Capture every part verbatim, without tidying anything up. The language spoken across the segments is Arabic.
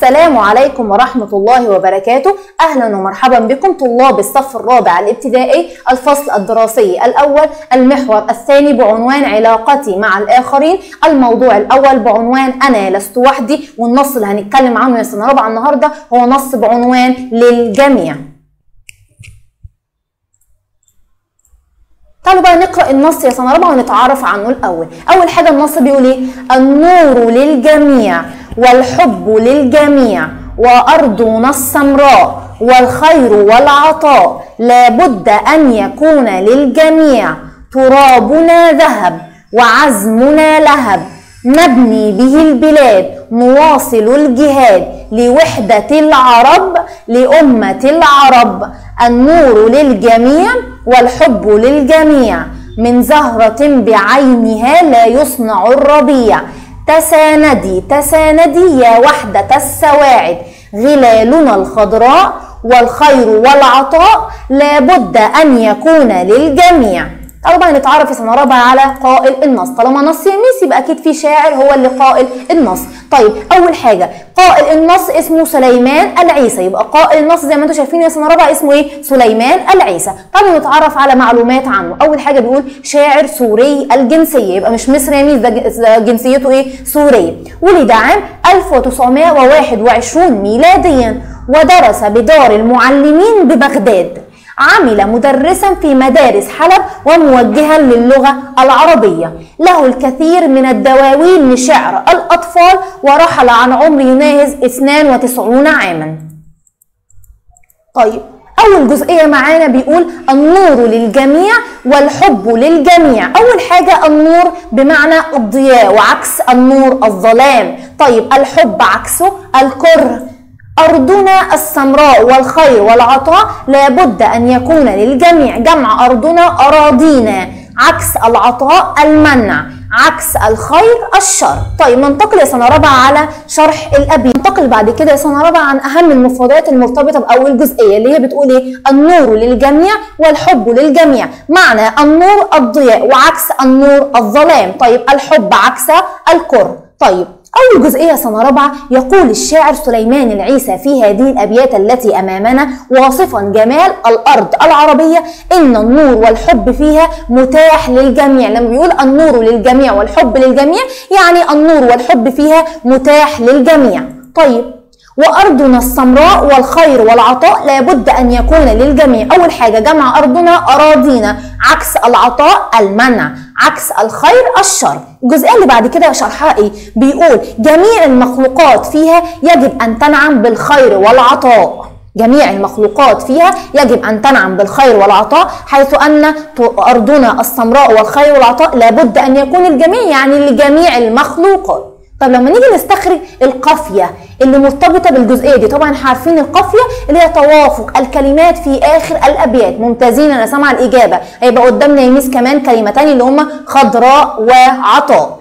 السلام عليكم ورحمة الله وبركاته. أهلا ومرحبا بكم طلاب الصف الرابع الابتدائي الفصل الدراسي الأول المحور الثاني بعنوان علاقتي مع الآخرين. الموضوع الأول بعنوان أنا لست وحدي، والنص اللي هنتكلم عنه يا سنة رابعة النهاردة هو نص بعنوان للجميع. تعالوا بقى نقرأ النص يا سنة رابعة ونتعرف عنه الأول. أول حاجة النص بيقول إيه؟ النور للجميع والحب للجميع وأرضنا السمراء والخير والعطاء لابد أن يكون للجميع. ترابنا ذهب وعزمنا لهب نبني به البلاد نواصل الجهاد لوحدة العرب لأمة العرب. النور للجميع والحب للجميع من زهرة بعينها لا يصنع الربيع. تساندي تساندي يا وحدة السواعد غلالنا الخضراء والخير والعطاء لابد أن يكون للجميع. طبعا نتعرف في سنة رابعة على قائل النص. طالما نص يميس يبقى أكيد في شاعر هو اللي قائل النص. طيب أول حاجة قائل النص اسمه سليمان العيسى، يبقى قائل النص زي ما انتم شايفين يا سنة رابعة اسمه ايه؟ سليمان العيسى. طبعا نتعرف على معلومات عنه. أول حاجة بيقول شاعر سوري الجنسية، يبقى مش مصري يميس، ده جنسيته ايه؟ سورية. ولد عام ألف وتسعمائة وواحد وعشرين ميلاديا ودرس بدار المعلمين ببغداد. عمل مدرسا في مدارس حلب وموجها للغة العربية. له الكثير من الدواوين لشعر الأطفال ورحل عن عمر يناهز اثنين وتسعين عاما. طيب أول جزئية معانا بيقول النور للجميع والحب للجميع. أول حاجة النور بمعنى الضياء وعكس النور الظلام. طيب الحب عكسه الكره. أرضنا السمراء والخير والعطاء لابد أن يكون للجميع. جمع أرضنا أراضينا. عكس العطاء المنع. عكس الخير الشر. طيب ننتقل يا سنة رابعة على شرح الأبيات. ننتقل بعد كده يا سنة رابعة عن أهم المفردات المرتبطة بأول جزئية اللي هي بتقول إيه؟ النور للجميع والحب للجميع. معنى النور الضياء وعكس النور الظلام. طيب الحب عكس الكره. طيب أول جزئية سنة رابعة يقول الشاعر سليمان العيسى في هذه الأبيات التي أمامنا واصفا جمال الأرض العربية إن النور والحب فيها متاح للجميع. لما بيقول النور للجميع والحب للجميع يعني النور والحب فيها متاح للجميع. طيب وأرضنا السمراء والخير والعطاء لابد أن يكون للجميع. أول حاجة جمع أرضنا أراضينا. عكس العطاء المنع. عكس الخير الشر. الجزئية اللي بعد كده شرحها ايه؟ بيقول جميع المخلوقات فيها يجب أن تنعم بالخير والعطاء. جميع المخلوقات فيها يجب أن تنعم بالخير والعطاء حيث أن أرضنا السمراء والخير والعطاء لابد أن يكون الجميع يعني لجميع المخلوقات. طب لما نيجي نستخرج القافية اللي مرتبطة بالجزئية دي، طبعا عارفين القافية اللي هي توافق الكلمات في آخر الأبيات. ممتازين، أنا سامعة الإجابة. هيبقى قدامنا يميس كمان كلمتين اللي هما خضراء وعطاء.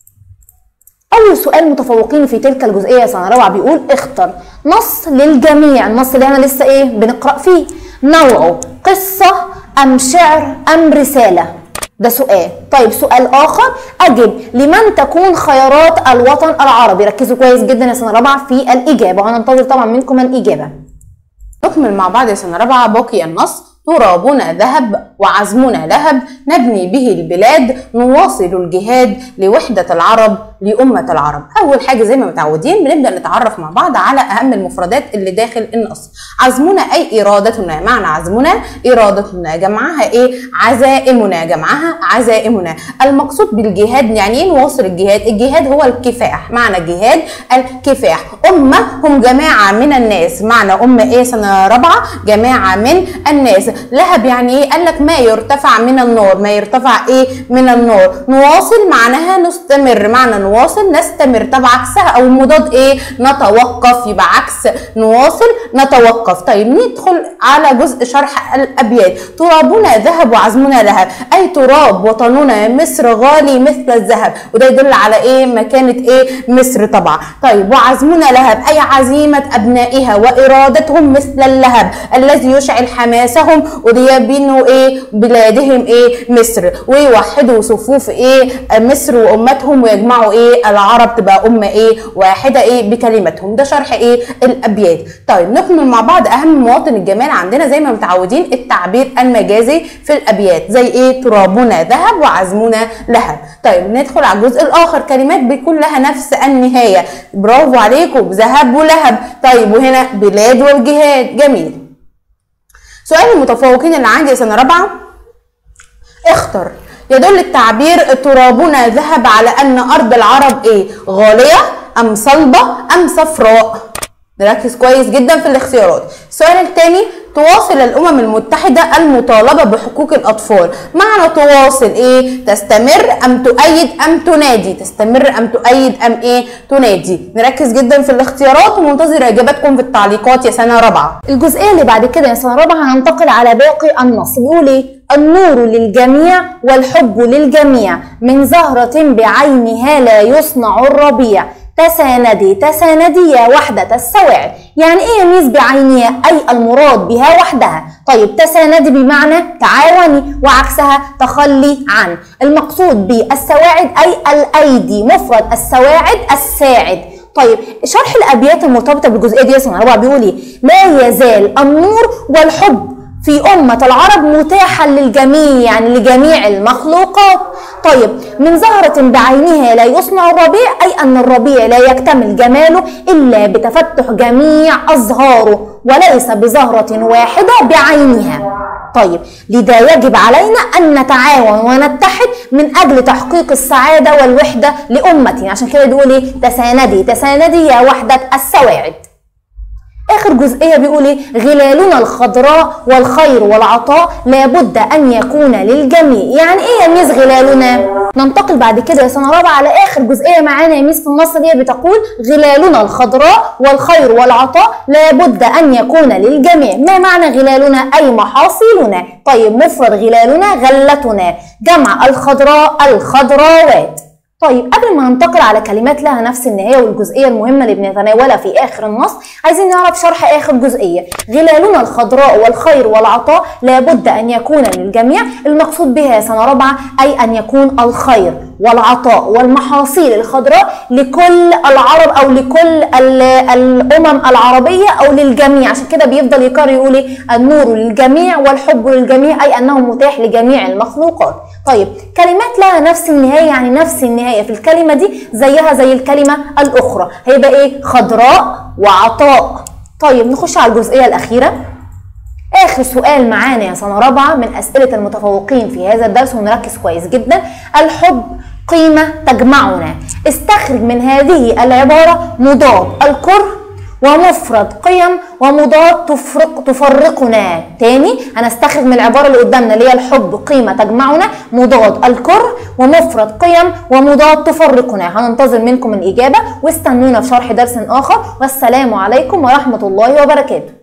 أول سؤال متفوقين في تلك الجزئية سنة رابعة بيقول اختر نص للجميع. النص اللي احنا لسه ايه بنقرأ فيه نوعه قصة أم شعر أم رسالة؟ ده سؤال. طيب سؤال آخر أجب لمن تكون خيارات الوطن العربي. ركزوا كويس جدا يا سنة رابعة في الإجابة وهننتظر طبعا منكم الإجابة. نكمل مع بعض يا سنة رابعة باقي النص. ترابنا ذهب وعزمنا لهب نبني به البلاد نواصل الجهاد لوحدة العرب لأمة العرب. أول حاجة زي ما متعودين بنبدأ نتعرف مع بعض على أهم المفردات اللي داخل النص. عزمنا أي إرادتنا. معنى عزمنا إرادتنا. جمعها إيه؟ عزائمنا. جمعها عزائمنا. المقصود بالجهاد يعني إيه نواصل الجهاد؟ الجهاد هو الكفاح. معنى الجهاد الكفاح. أمة هم جماعة من الناس. معنى أمة إيه سنة رابعة؟ جماعة من الناس. لهب يعني ايه؟ قال لك ما يرتفع من النار. ما يرتفع ايه من النار. نواصل معناها نستمر. معنى نواصل نستمر. طب عكسها او المضاد ايه؟ نتوقف. يبقى عكس نواصل نتوقف. طيب ندخل على جزء شرح الابيات. ترابنا ذهب وعزمنا لهب اي تراب وطننا مصر غالي مثل الذهب. وده يدل على ايه؟ مكانة ايه؟ مصر طبعا. طيب وعزمنا لهب اي عزيمة ابنائها وارادتهم مثل اللهب الذي يشعل حماسهم وليبنوا ايه؟ بلادهم ايه؟ مصر. ويوحدوا صفوف ايه؟ مصر وامتهم ويجمعوا ايه العرب تبقى امه ايه واحده ايه بكلمتهم. ده شرح ايه الابيات. طيب نكمل مع بعض اهم مواطن الجمال عندنا زي ما متعودين التعبير المجازي في الابيات زي ايه ترابنا ذهب وعزمنا لهب. طيب ندخل على الجزء الاخر كلمات بيكون لها نفس النهايه. برافو عليكم ذهب ولهب. طيب وهنا بلاد والجهاد. جميل. سؤال المتفوقين اللي عندي سنه رابعه، اختر يدل التعبير ترابنا ذهب على ان ارض العرب ايه غاليه ام صلبه ام صفراء. نركز كويس جدا في الاختيارات. السؤال الثاني، تواصل الامم المتحده المطالبه بحقوق الاطفال. معنى تواصل ايه تستمر ام تؤيد ام تنادي. تستمر ام تؤيد ام ايه تنادي. نركز جدا في الاختيارات ومنتظر اجاباتكم في التعليقات يا سنه رابعه. الجزئيه اللي بعد كده يا سنه رابعه هننتقل على باقي النص. بيقول ايه النور للجميع والحب للجميع من زهرة بعينها لا يصنع الربيع تساندي تساندي يا وحدة السواعد. يعني ايه يا ميس بعينها؟ اي المراد بها وحدها. طيب تساندي بمعنى تعاوني وعكسها تخلي عن. المقصود بالسواعد اي الايدي، مفرد السواعد الساعد. طيب شرح الابيات المرتبطه بالجزئيه دي يا سنه رابعه بيقول ايه لا يزال النور والحب في أمة العرب متاحا للجميع، يعني لجميع المخلوقات. طيب من زهرة بعينها لا يصنع الربيع أي أن الربيع لا يكتمل جماله إلا بتفتح جميع أزهاره وليس بزهرة واحدة بعينها. طيب لذا يجب علينا أن نتعاون ونتحد من أجل تحقيق السعادة والوحدة لأمتنا. عشان كده بيقول إيه تساندي تساندي يا وحدة السواعد. آخر جزئية بيقول إيه غلالنا الخضراء والخير والعطاء لابد أن يكون للجميع. يعني إيه يا ميس غلالنا؟ ننتقل بعد كده يا سنة رابعة على آخر جزئية معانا يا ميس في النص دي بتقول غلالنا الخضراء والخير والعطاء لابد أن يكون للجميع. ما معنى غلالنا؟ أي محاصيلنا. طيب مفرد غلالنا غلتنا، جمع الخضراء الخضراوات. طيب قبل ما ننتقل على كلمات لها نفس النهايه والجزئيه المهمه اللي بنتناولها في اخر النص، عايزين نعرف شرح اخر جزئيه. غلالنا الخضراء والخير والعطاء لابد ان يكون للجميع. المقصود بها يا سنه رابعه اي ان يكون الخير والعطاء والمحاصيل الخضراء لكل العرب او لكل الامم العربيه او للجميع. عشان كده بيفضل يكرر يقول ايه النور للجميع والحب للجميع اي انه متاح لجميع المخلوقات. طيب كلمات لها نفس النهايه، يعني نفس النهايه في الكلمه دي زيها زي الكلمه الاخرى، هيبقى ايه خضراء وعطاء. طيب نخش على الجزئيه الاخيره. اخر سؤال معانا يا سنه رابعه من اسئله المتفوقين في هذا الدرس ونركز كويس جدا. الحب قيمه تجمعنا. استخرج من هذه العباره مضاد الكره ومفرد قيم ومضاد تفرق تفرقنا. تاني هنستخرج من العباره اللي قدامنا اللي هي الحب قيمه تجمعنا، مضاد الكره ومفرد قيم ومضاد تفرقنا. هننتظر منكم الاجابه واستنونا في شرح درس اخر، والسلام عليكم ورحمه الله وبركاته.